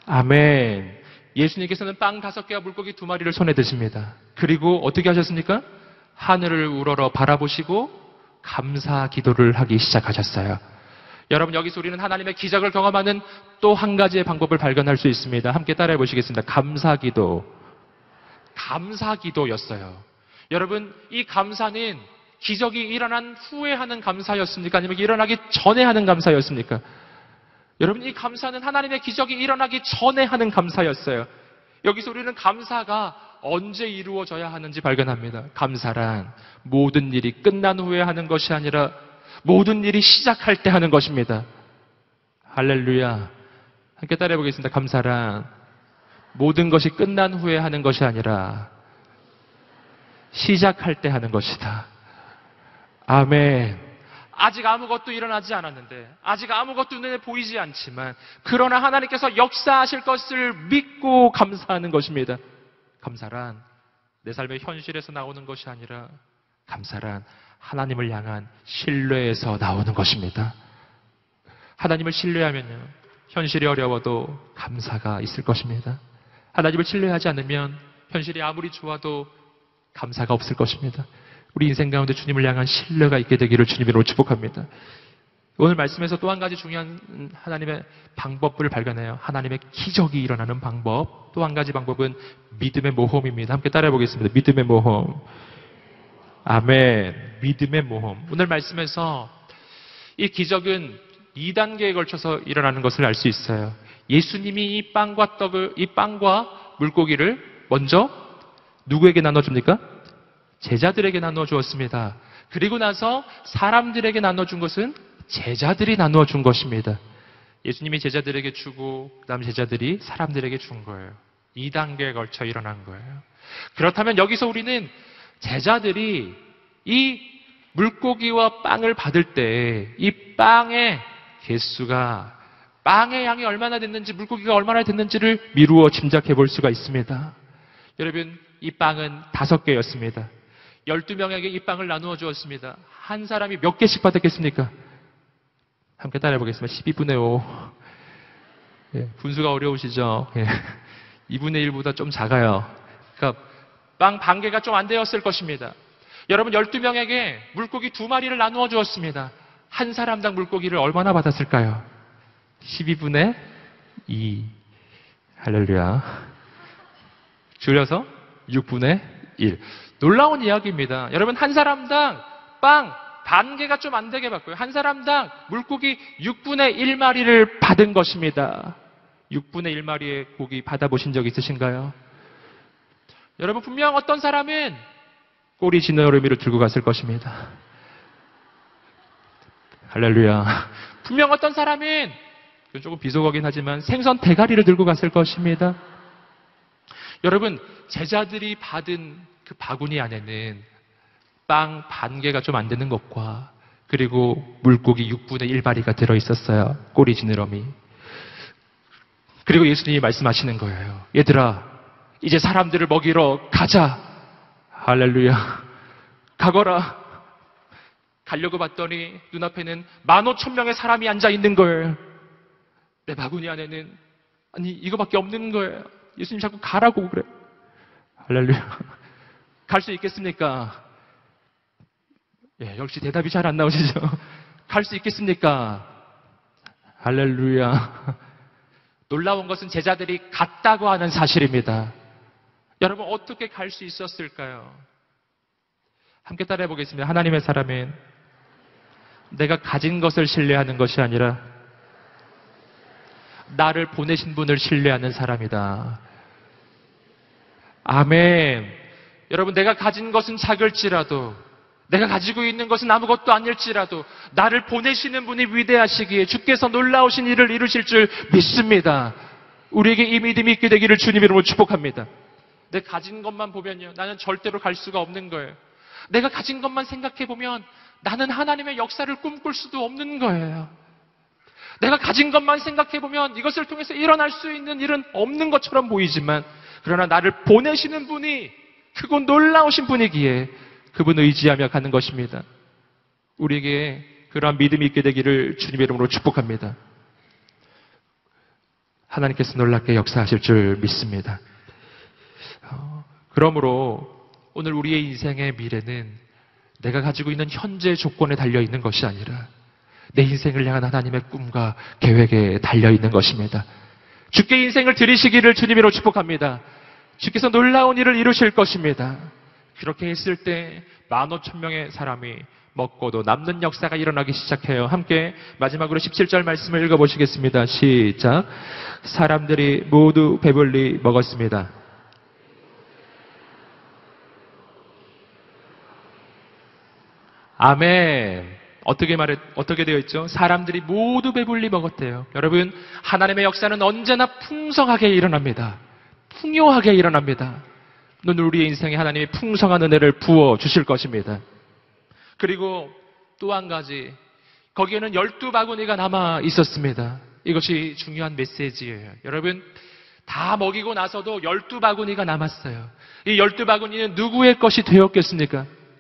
아멘. 예수님께서는 빵 다섯 개와 물고기 두 마리를 손에 드십니다. 그리고 어떻게 하셨습니까? 하늘을 우러러 바라보시고 감사 기도를 하기 시작하셨어요. 여러분, 여기서 우리는 하나님의 기적을 경험하는 또 한 가지의 방법을 발견할 수 있습니다. 함께 따라해 보시겠습니다. 감사 기도. 감사 기도였어요. 여러분, 이 감사는 기적이 일어난 후에 하는 감사였습니까? 아니면 일어나기 전에 하는 감사였습니까? 여러분, 이 감사는 하나님의 기적이 일어나기 전에 하는 감사였어요. 여기서 우리는 감사가 언제 이루어져야 하는지 발견합니다. 감사란 모든 일이 끝난 후에 하는 것이 아니라 모든 일이 시작할 때 하는 것입니다. 할렐루야. 함께 따라해 보겠습니다. 감사란 모든 것이 끝난 후에 하는 것이 아니라 시작할 때 하는 것이다. 아멘. 아직 아무것도 일어나지 않았는데, 아직 아무것도 눈에 보이지 않지만, 그러나 하나님께서 역사하실 것을 믿고 감사하는 것입니다. 감사란 내 삶의 현실에서 나오는 것이 아니라 감사란 하나님을 향한 신뢰에서 나오는 것입니다. 하나님을 신뢰하면요, 현실이 어려워도 감사가 있을 것입니다. 하나님을 신뢰하지 않으면 현실이 아무리 좋아도 감사가 없을 것입니다. 우리 인생 가운데 주님을 향한 신뢰가 있게 되기를 주님으로 축복합니다. 오늘 말씀에서 또 한 가지 중요한 하나님의 방법을 발견해요. 하나님의 기적이 일어나는 방법. 또 한 가지 방법은 믿음의 모험입니다. 함께 따라해 보겠습니다. 믿음의 모험. 아멘. 믿음의 모험. 오늘 말씀에서 이 기적은 이 단계에 걸쳐서 일어나는 것을 알 수 있어요. 예수님이 이 빵과 떡을, 이 빵과 물고기를 먼저 누구에게 나눠줍니까? 제자들에게 나누어 주었습니다. 그리고 나서 사람들에게 나눠준 것은 제자들이 나누어 준 것입니다. 예수님이 제자들에게 주고 그 다음 제자들이 사람들에게 준 거예요. 이 단계에 걸쳐 일어난 거예요. 그렇다면 여기서 우리는 제자들이 이 물고기와 빵을 받을 때 이 빵의 개수가, 빵의 양이 얼마나 됐는지, 물고기가 얼마나 됐는지를 미루어 짐작해 볼 수가 있습니다. 여러분, 이 빵은 다섯 개였습니다. 열두 명에게 이 빵을 나누어 주었습니다. 한 사람이 몇 개씩 받았겠습니까? 함께 따라해 보겠습니다. 십이분의 오. 예, 분수가 어려우시죠? 예, 이분의 일보다 좀 작아요. 그러니까 빵 반 개가 좀 안 되었을 것입니다. 여러분, 열두 명에게 물고기 두 마리를 나누어 주었습니다. 한 사람당 물고기를 얼마나 받았을까요? 십이분의 이. 할렐루야. 줄여서 육분의 일. 놀라운 이야기입니다. 여러분, 한 사람당 빵 반 개가 좀 안 되게 받고요. 한 사람당 물고기 육분의 일 마리를 받은 것입니다. 육분의 일 마리의 고기 받아보신 적 있으신가요? 여러분, 분명 어떤 사람은 꼬리 지느러미를 들고 갔을 것입니다. 할렐루야. 분명 어떤 사람은, 조금 비속어긴 하지만 생선 대가리를 들고 갔을 것입니다. 여러분, 제자들이 받은 그 바구니 안에는 빵 반 개가 좀 안 되는 것과 그리고 물고기 육분의 일 마리가 들어있었어요. 꼬리 지느러미. 그리고 예수님이 말씀하시는 거예요. 얘들아, 이제 사람들을 먹이러 가자. 할렐루야. 가거라. 가려고 봤더니 눈앞에는 만 오천 명의 사람이 앉아 있는 거예요. 내 바구니 안에는 아니 이거밖에 없는 거예요. 예수님 자꾸 가라고 그래. 할렐루야. 갈 수 있겠습니까? 예, 역시 대답이 잘 안 나오시죠? 갈 수 있겠습니까? 할렐루야. 놀라운 것은 제자들이 갔다고 하는 사실입니다. 여러분, 어떻게 갈 수 있었을까요? 함께 따라해 보겠습니다. 하나님의 사람은 내가 가진 것을 신뢰하는 것이 아니라 나를 보내신 분을 신뢰하는 사람이다. 아멘. 여러분, 내가 가진 것은 작을지라도, 내가 가지고 있는 것은 아무것도 아닐지라도 나를 보내시는 분이 위대하시기에 주께서 놀라우신 일을 이루실 줄 믿습니다. 우리에게 이 믿음이 있게 되기를 주님 이름으로 축복합니다. 내 가진 것만 보면요, 나는 절대로 갈 수가 없는 거예요. 내가 가진 것만 생각해 보면 나는 하나님의 역사를 꿈꿀 수도 없는 거예요. 내가 가진 것만 생각해 보면 이것을 통해서 일어날 수 있는 일은 없는 것처럼 보이지만, 그러나 나를 보내시는 분이 크고 놀라우신 분이기에 그분을 의지하며 가는 것입니다. 우리에게 그러한 믿음이 있게 되기를 주님의 이름으로 축복합니다. 하나님께서 놀랍게 역사하실 줄 믿습니다. 어, 그러므로 오늘 우리의 인생의 미래는 내가 가지고 있는 현재 조건에 달려있는 것이 아니라 내 인생을 향한 하나님의 꿈과 계획에 달려있는 것입니다. 주께 인생을 드리시기를 주님으로 축복합니다. 주께서 놀라운 일을 이루실 것입니다. 그렇게 했을 때 만 오천 명의 사람이 먹고도 남는 역사가 일어나기 시작해요. 함께 마지막으로 십칠 절 말씀을 읽어보시겠습니다. 시작. 사람들이 모두 배불리 먹었습니다. 아멘. 어떻게 말해, 어떻게 되어 있죠? 사람들이 모두 배불리 먹었대요. 여러분, 하나님의 역사는 언제나 풍성하게 일어납니다. 풍요하게 일어납니다. 오늘 우리의 인생에 하나님이 풍성한 은혜를 부어 주실 것입니다. 그리고 또 한 가지, 거기에는 열두 바구니가 남아 있었습니다. 이것이 중요한 메시지예요. 여러분, 다 먹이고 나서도 열두 바구니가 남았어요. 이 열두 바구니는 누구의 것이 되었겠습니까?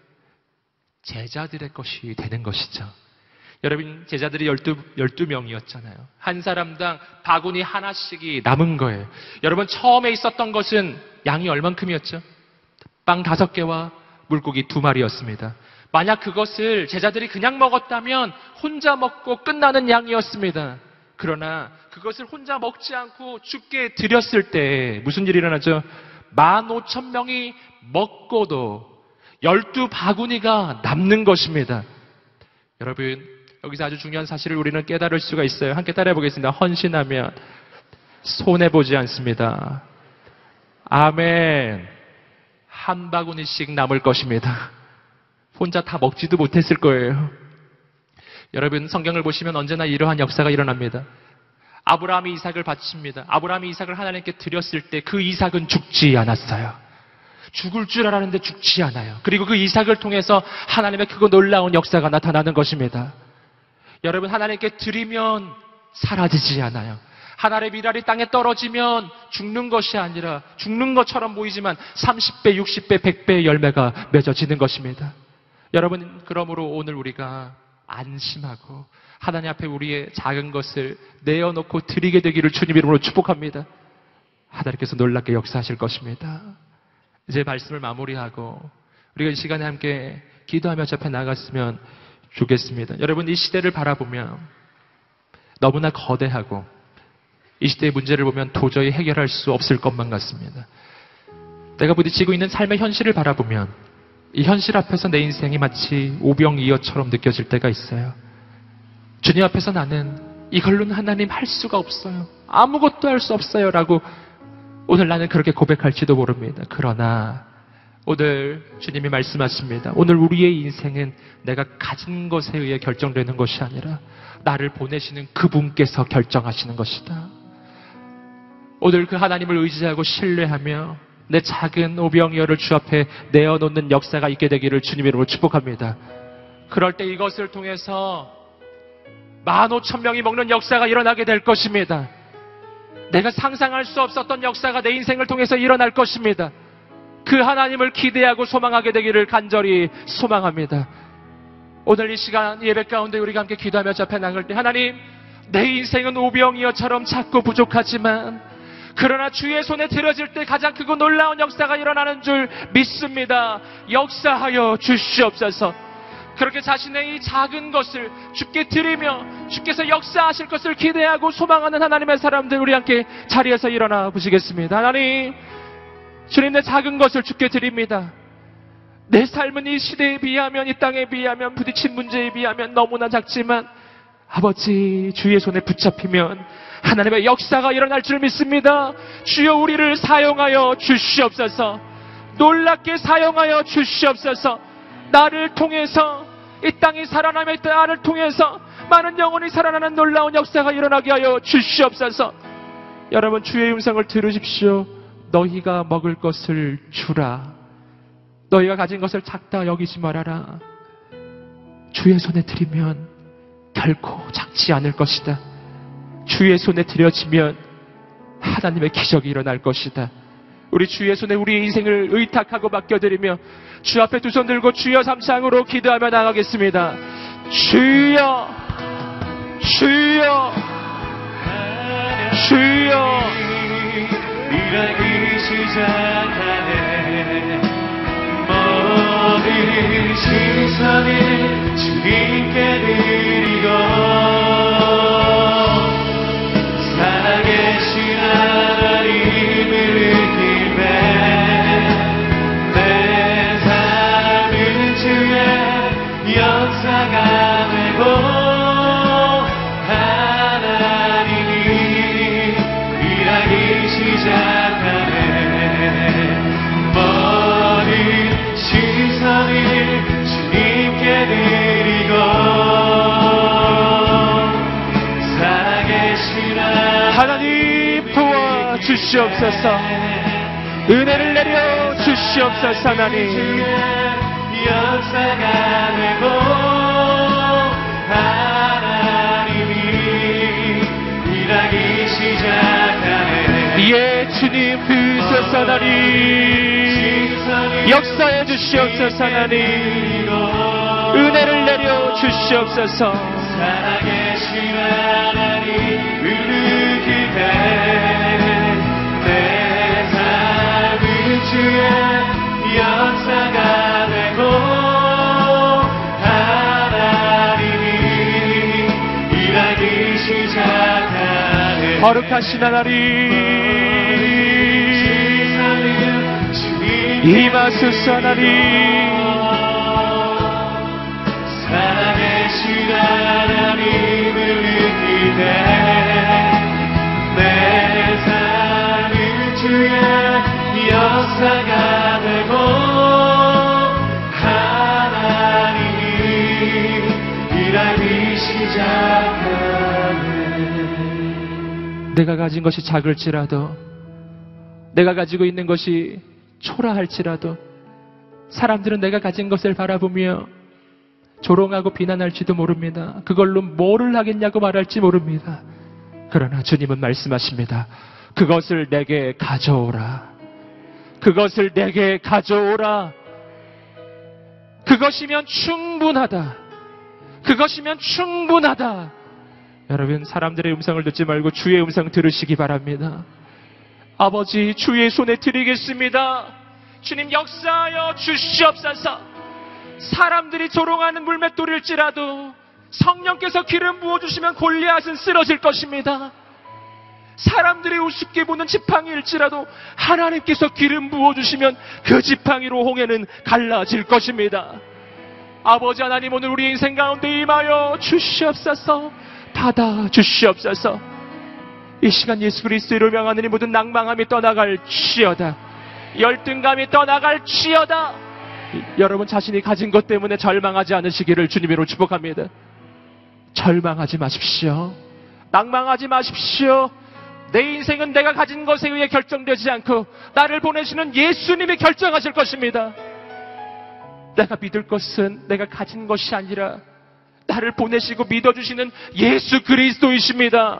제자들의 것이 되는 것이죠. 여러분, 제자들이 열두, 열두 명이었잖아요. 한 사람당 바구니 하나씩이 남은 거예요. 여러분, 처음에 있었던 것은 양이 얼만큼이었죠? 빵 다섯 개와 물고기 두 마리였습니다. 만약 그것을 제자들이 그냥 먹었다면 혼자 먹고 끝나는 양이었습니다. 그러나 그것을 혼자 먹지 않고 주께 드렸을 때 무슨 일이 일어나죠? 만 오천 명이 먹고도 열두 바구니가 남는 것입니다. 여러분, 여기서 아주 중요한 사실을 우리는 깨달을 수가 있어요. 함께 따라해 보겠습니다. 헌신하면 손해보지 않습니다. 아멘. 한 바구니씩 남을 것입니다. 혼자 다 먹지도 못했을 거예요. 여러분, 성경을 보시면 언제나 이러한 역사가 일어납니다. 아브라함이 이삭을 바칩니다. 아브라함이 이삭을 하나님께 드렸을 때 그 이삭은 죽지 않았어요. 죽을 줄 알았는데 죽지 않아요. 그리고 그 이삭을 통해서 하나님의 크고 놀라운 역사가 나타나는 것입니다. 여러분, 하나님께 드리면 사라지지 않아요. 하나님의 미랄이 땅에 떨어지면 죽는 것이 아니라 죽는 것처럼 보이지만 삼십 배, 육십 배, 백 배의 열매가 맺어지는 것입니다. 여러분, 그러므로 오늘 우리가 안심하고 하나님 앞에 우리의 작은 것을 내어놓고 드리게 되기를 주님 이름으로 축복합니다. 하나님께서 놀랍게 역사하실 것입니다. 이제 말씀을 마무리하고 우리가 이 시간에 함께 기도하며 저 앞에 나갔으면 좋겠습니다. 여러분, 이 시대를 바라보면 너무나 거대하고 이 시대의 문제를 보면 도저히 해결할 수 없을 것만 같습니다. 내가 부딪히고 있는 삶의 현실을 바라보면 이 현실 앞에서 내 인생이 마치 오병이어처럼 느껴질 때가 있어요. 주님 앞에서 나는 이걸로는 하나님 할 수가 없어요. 아무것도 할 수 없어요. 라고 오늘 나는 그렇게 고백할지도 모릅니다. 그러나 오늘 주님이 말씀하십니다. 오늘 우리의 인생은 내가 가진 것에 의해 결정되는 것이 아니라 나를 보내시는 그분께서 결정하시는 것이다. 오늘 그 하나님을 의지하고 신뢰하며 내 작은 오병이어를 주 앞에 내어놓는 역사가 있게 되기를 주님 이름으로 축복합니다. 그럴 때 이것을 통해서 만 오천 명이 먹는 역사가 일어나게 될 것입니다. 내가 상상할 수 없었던 역사가 내 인생을 통해서 일어날 것입니다. 그 하나님을 기대하고 소망하게 되기를 간절히 소망합니다. 오늘 이 시간 예배 가운데 우리가 함께 기도하며 주 앞에 나갈 때 하나님, 내 인생은 오병이어처럼 작고 부족하지만 그러나 주의 손에 들어질 때 가장 크고 놀라운 역사가 일어나는 줄 믿습니다. 역사하여 주시옵소서. 그렇게 자신의 이 작은 것을 주께 드리며 주께서 역사하실 것을 기대하고 소망하는 하나님의 사람들, 우리 함께 자리에서 일어나 보시겠습니다. 하나님, 주님, 내 작은 것을 주께 드립니다. 내 삶은 이 시대에 비하면, 이 땅에 비하면, 부딪힌 문제에 비하면 너무나 작지만 아버지, 주의 손에 붙잡히면 하나님의 역사가 일어날 줄 믿습니다. 주여, 우리를 사용하여 주시옵소서. 놀랍게 사용하여 주시옵소서. 나를 통해서, 이 땅이 살아남의 나를 통해서 많은 영혼이 살아나는 놀라운 역사가 일어나게 하여 주시옵소서. 여러분, 주의 음성을 들으십시오. 너희가 먹을 것을 주라. 너희가 가진 것을 작다 여기지 말아라. 주의 손에 드리면 결코 작지 않을 것이다. 주의 손에 드려지면 하나님의 기적이 일어날 것이다. 우리 주의 손에 우리의 인생을 의탁하고 맡겨드리며 주 앞에 두 손 들고 주여 삼창으로 기도하며 나가겠습니다. 주여, 주여, 주여 일하기 시작하네. 모든 시선을 주님께 드리고 살아계신 하나님을 느끼네. 내 삶은 주의 역사가 되고 하나님이 일하기 시작하네. 모든 시선을 주님께 드리고 살아계신 하나님 도와주시옵소서. 은혜를 내려 주시옵소서. 하나님 역사가 되고 하나님이 일하기 시작하네. 예 주님 부으소서. 하나님 역사해 주시옵소서. 하나님 은혜를 내려 주시옵소서. 살아계신 하나님을 느낄 때 내 삶은 주의 역사가 되고 하나님이 일하기 시작하네. 거룩하신 하나님 임하소서. 하나님 살아계신 하나님을 느낄 때 내 삶은 주의 역사가 되고 하나님이 일하기 시작하네. 내가 가진 것이 작을지라도, 내가 가지고 있는 것이 초라할지라도 사람들은 내가 가진 것을 바라보며 조롱하고 비난할지도 모릅니다. 그걸로 뭐를 하겠냐고 말할지 모릅니다. 그러나 주님은 말씀하십니다. 그것을 내게 가져오라. 그것을 내게 가져오라. 그것이면 충분하다. 그것이면 충분하다. 여러분, 사람들의 음성을 듣지 말고 주의 음성 들으시기 바랍니다. 아버지, 주의 손에 드리겠습니다. 주님 역사하여 주시옵소서. 사람들이 조롱하는 물맷돌일지라도 성령께서 기름 부어주시면 골리앗은 쓰러질 것입니다. 사람들이 우습게 보는 지팡이일지라도 하나님께서 기름 부어주시면 그 지팡이로 홍해는 갈라질 것입니다. 아버지 하나님, 오늘 우리 인생 가운데 임하여 주시옵소서. 받아 주시옵소서. 이 시간 예수 그리스도를 명하느니 모든 낭망함이 떠나갈지어다. 열등감이 떠나갈지어다. 여러분 자신이 가진 것 때문에 절망하지 않으시기를 주님으로 축복합니다. 절망하지 마십시오. 낭망하지 마십시오. 내 인생은 내가 가진 것에 의해 결정되지 않고 나를 보내시는 예수님이 결정하실 것입니다. 내가 믿을 것은 내가 가진 것이 아니라 나를 보내시고 믿어주시는 예수 그리스도이십니다.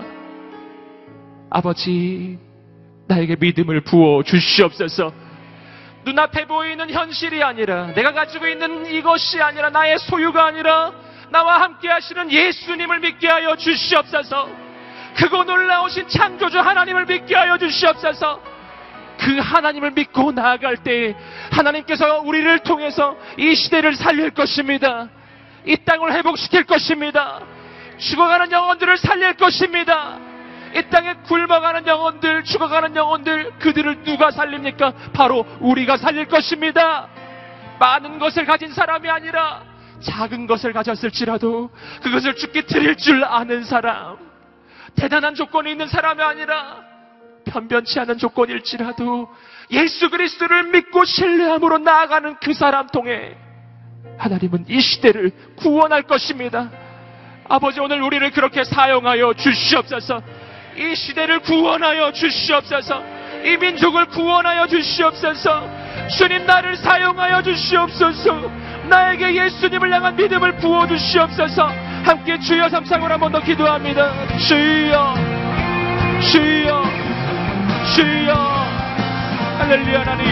아버지, 나에게 믿음을 부어 주시옵소서. 눈앞에 보이는 현실이 아니라, 내가 가지고 있는 이것이 아니라, 나의 소유가 아니라 나와 함께 하시는 예수님을 믿게 하여 주시옵소서. 크고 놀라우신 창조주 하나님을 믿게 하여 주시옵소서. 그 하나님을 믿고 나아갈 때 하나님께서 우리를 통해서 이 시대를 살릴 것입니다. 이 땅을 회복시킬 것입니다. 죽어가는 영혼들을 살릴 것입니다. 이 땅에 굶어가는 영혼들, 죽어가는 영혼들, 그들을 누가 살립니까? 바로 우리가 살릴 것입니다. 많은 것을 가진 사람이 아니라 작은 것을 가졌을지라도 그것을 주께 드릴 줄 아는 사람, 대단한 조건이 있는 사람이 아니라 변변치 않은 조건일지라도 예수 그리스도를 믿고 신뢰함으로 나아가는 그 사람 통해 하나님은 이 시대를 구원할 것입니다. 아버지, 오늘 우리를 그렇게 사용하여 주시옵소서. 이 시대를 구원하여 주시옵소서. 이 민족을 구원하여 주시옵소서. 주님, 나를 사용하여 주시옵소서. 나에게 예수님을 향한 믿음을 부어주시옵소서. 함께 주여 삼상으로 한 번 더 기도합니다. 주여, 주여, 주여. 할렐루야. 하나님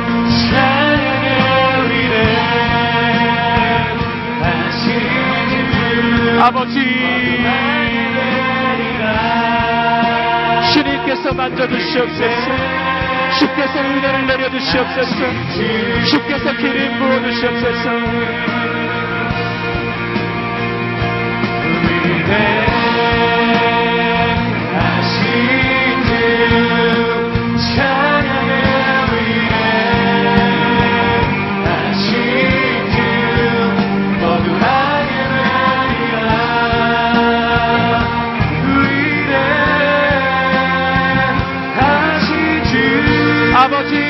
찬양해 우리를. 하시는 아버지, 주님께서 만져주시옵소서. 주께서 은혜를 내려주시옵소서. 주께서 기름 부어주시옵소서. 아버지,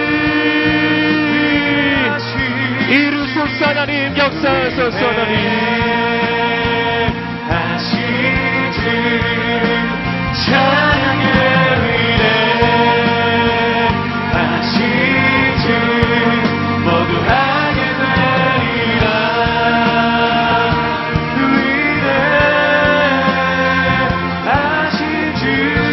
이루소서 하나님, 역사하소서 하나님. 하신 주 찬양의 위대, 하신 주 모두 하게 되리라. 위대 하신 주,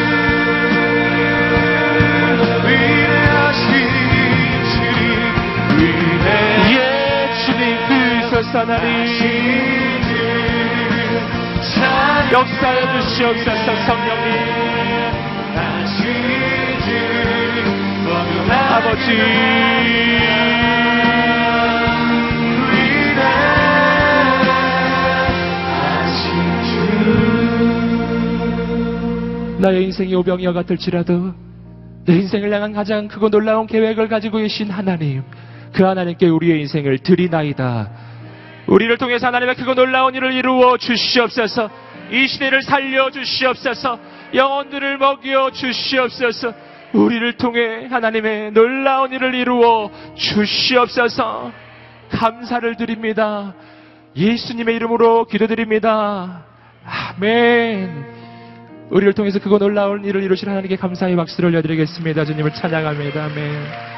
하나님, 역사해 주시옵소서. 성령님, 아버지, 나의 인생이 오병이어 같을지라도 내 인생을 향한 가장 크고 놀라운 계획을 가지고 계신 하나님, 그 하나님께 우리의 인생을 드리나이다. 우리를 통해서 하나님의 크고 놀라운 일을 이루어 주시옵소서. 이 시대를 살려 주시옵소서. 영혼들을 먹여 주시옵소서. 우리를 통해 하나님의 놀라운 일을 이루어 주시옵소서. 감사를 드립니다. 예수님의 이름으로 기도드립니다. 아멘. 우리를 통해서 크고 놀라운 일을 이루신 하나님께 감사의 박수를 올려드리겠습니다. 주님을 찬양합니다. 아멘.